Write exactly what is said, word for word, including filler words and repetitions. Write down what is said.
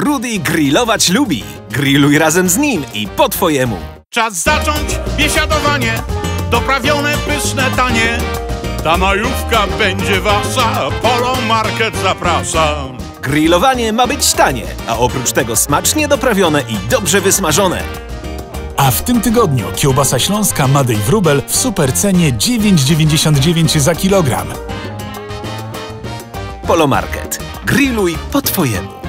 Rudy grillować lubi. Grilluj razem z nim i po twojemu. Czas zacząć biesiadowanie, doprawione, pyszne, tanie. Ta majówka będzie wasza, Polo Market zaprasza. Grillowanie ma być tanie, a oprócz tego smacznie doprawione i dobrze wysmażone. A w tym tygodniu kiełbasa śląska Madej Wróbel w super cenie dziewięć dziewięćdziesiąt dziewięć za kilogram. Polo Market. Grilluj po twojemu.